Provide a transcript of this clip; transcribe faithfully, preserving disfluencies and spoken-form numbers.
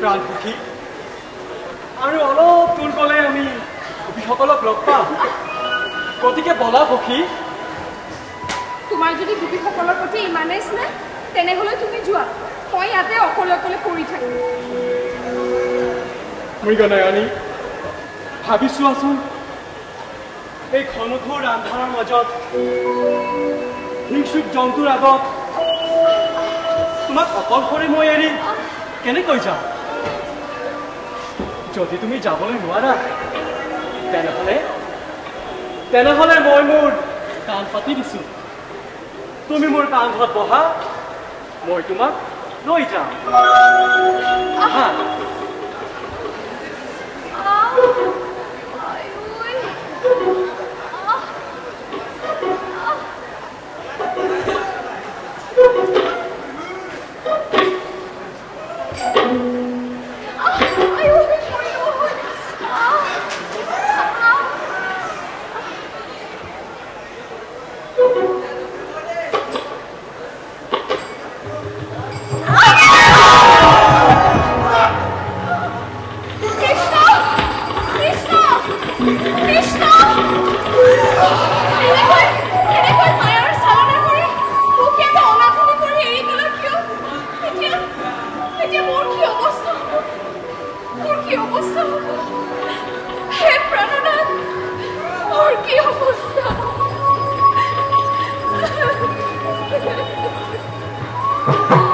প্ৰাণ সুখী আৰু অলপ দূৰ গ'লে আমি গোপীসকলক লগ পাম গতিকে বলা সখী তোমাৰ যদি গোপীসকলৰ প্ৰতি ইমানেই স্নেহ তেনেহ'লে তুমি যোৱা মই ইয়াতে অকলে অকলে পৰি থাকিম মৃগনয়নী ভাবি চোৱাচোন এই ঘনঘোৰ আন্ধাৰৰ মাজত হিংসুক জন্তুৰ আগত তোমাক অকলশৰে মই এৰি কেনেকৈ যাম যদি তুমি যাবলৈ নোৱাৰা তেনেহ'লে তেনেহ'লে মই মোৰ কাণ পাতি দিছো তুমি মোৰ কান্ধত বহা মই তোমাক লৈ যাম আহা Oh